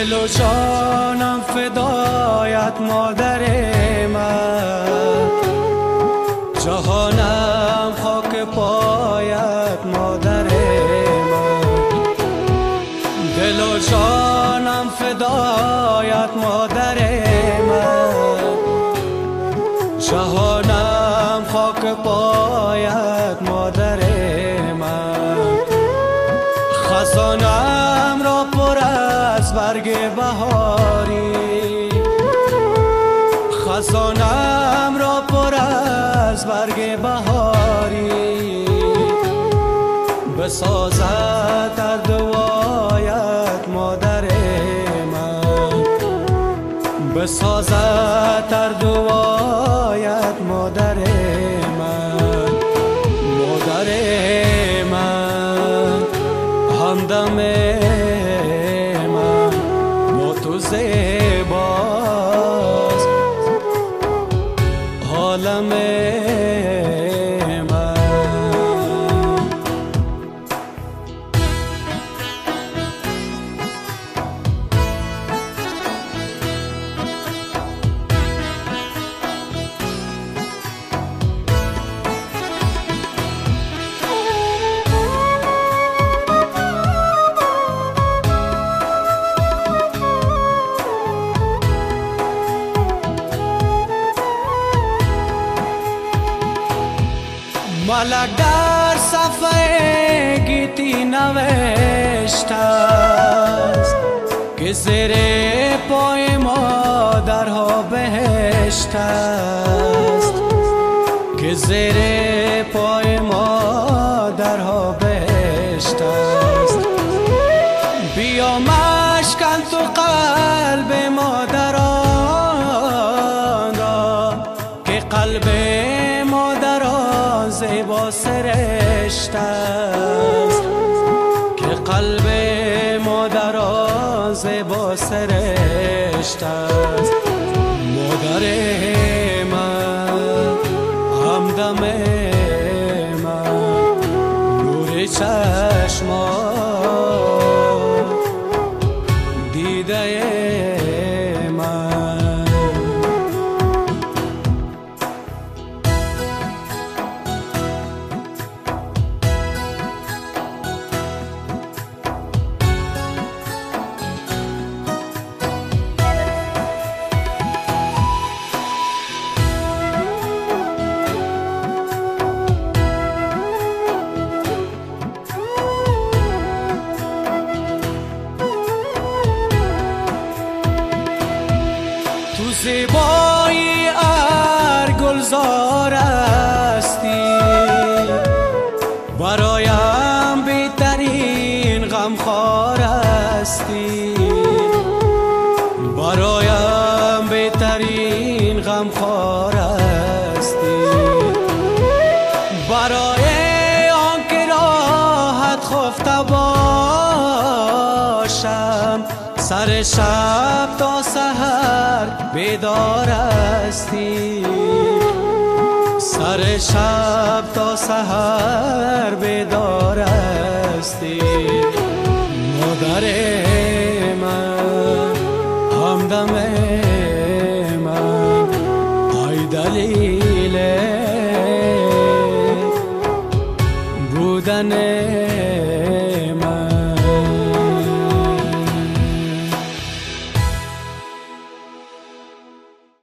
دل و جانم فدایت مادر من، جهانم خاک پایت مادر من. دل و جانم فدایت مادر من، جهانم خاک پایت مادر من. خزانم را پر از برگ بهاری، خزانم را پر از برگ بهاری. بسازد در دوایت مادر من، بسازد در دوایت مادر من. مادر من همدم من با تو زیباست عالم من. ملک در صفحه گیتی نوشته است که زیر پای مادرها بهشت است، که زیر پای مادرها بهشت است. بیا مشکن تو قلب مادران را که قلب زیبا سرشت است، که قلب مادران زیبا سرشت است. مادر من همدم من نور چشمان دیده من. تو زیبایی ار گلزار هستی، برایم بهترین غمخوار هستی، برایم بهترین غمخوار هستی. برای آنکه راحت خفته باشم، سر شب تا سحر بیدار هستی، سر شب تا سحر بیدار هستی. مادر من همدم من ای دلیل بودن من.